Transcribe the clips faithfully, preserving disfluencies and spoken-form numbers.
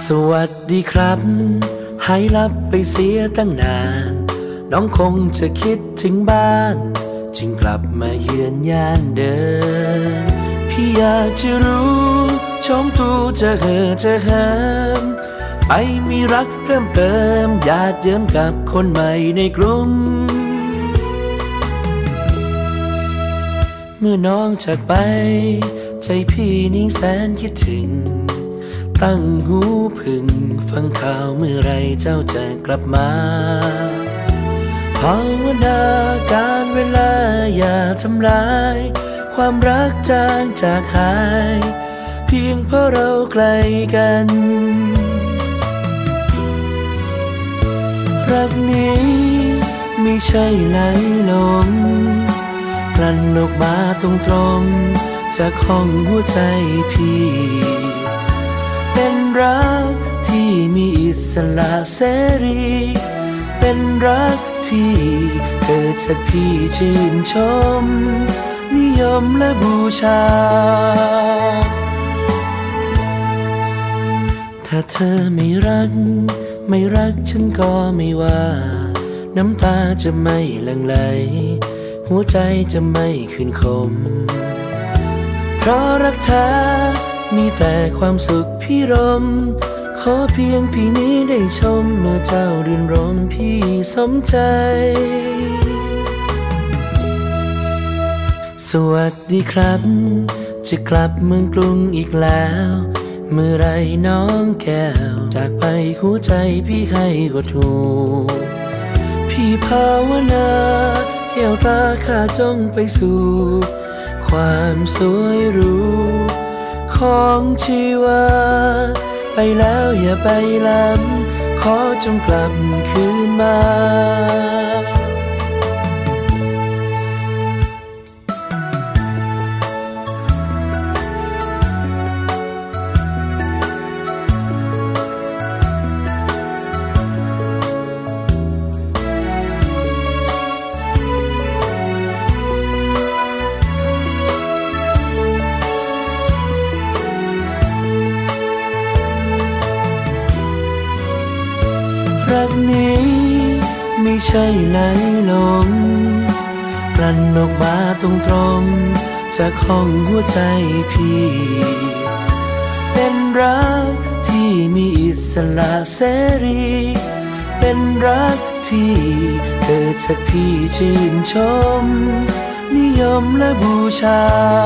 สวัสดีครับหายลับไปเสียตั้งนานน้องคงจะคิดถึงบ้านจึงกลับมาเยือนย่านเดิมพี่อยากจะรู้ชมตูจะเห่อจะเหิมไปมีรักเพิ่มเติมหยาดเยิ้มกับคนใหม่ในกรุงเมื่อน้องจากไปใจพี่นี้แสนคิดถึงตั้งหูพึ่งฟังข่าวเมื่อไรเจ้าจะกลับมาภาวนาการเวลาอย่าทำลายความรักจางจากหายเพียงเพราะเราไกลกันรักนี้ไม่ใช่ไหลลงกลั่นออกมาตรงๆจากห้องหัวใจพี่เป็นรักที่มีอิสระเสรีเป็นรักที่เกิดจากพี่ชื่นชมนิยมและบูชาถ้าเธอไม่รักไม่รักฉันก็ไม่ว่าน้ำตาจะไม่หลั่งไหลหัวใจจะไม่คืนคมเพราะรักเธอมีแต่ความสุขพิรมขอเพียงพี่นี้ได้ชมเมื่อเจ้ารื่นรมพี่สมใจสวัสดีครับจะกลับเมืองกรุงอีกแล้วเมื่อไรน้องแก้วจากไปหัวใจพี่ให้กดหูพี่ภาวนาแก้วตาข้าจ้องไปสู่ความสวยหรูของชีวาไปแล้วอย่าไปล้ำขอจงกลับคืนมารักนี้ไม่ใช่ไหลลงกลั่นออกมาตรงๆจากห้องหัวใจพี่เป็นรักที่มีอิสระเสรีเป็นรักที่เกิดจากพี่ชื่นชมนิยมและบูชา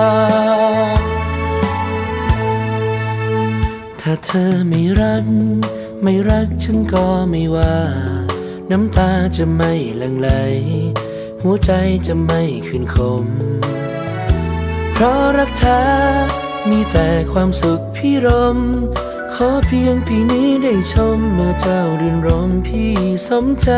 ถ้าเธอไม่รักไม่รักฉันก็ไม่ว่าน้ำตาจะไม่หลั่งไหลหัวใจจะไม่คืนคมเพราะรักเธอมีแต่ความสุขพิรมขอเพียงพี่นี้ได้ชมเมื่อเจ้ารื่นรมพี่สมใจ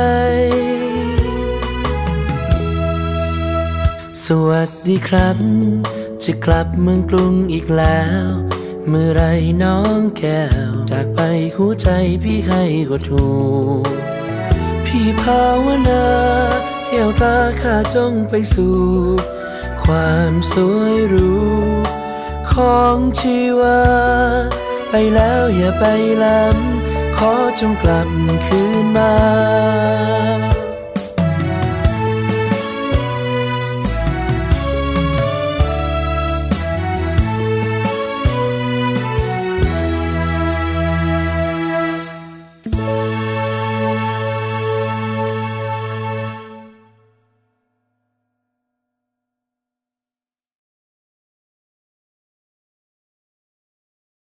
สวัสดีครับจะกลับเมืองกรุงอีกแล้วเมื่อไรน้องแก้วจากไปหัวใจพี่ให้กดหูพี่ภาวนาแก้วตาข้าจ้องไปสู่ความสวยหรูของชีวาไปแล้วอย่าไปล้ำขอจงกลับคืนมา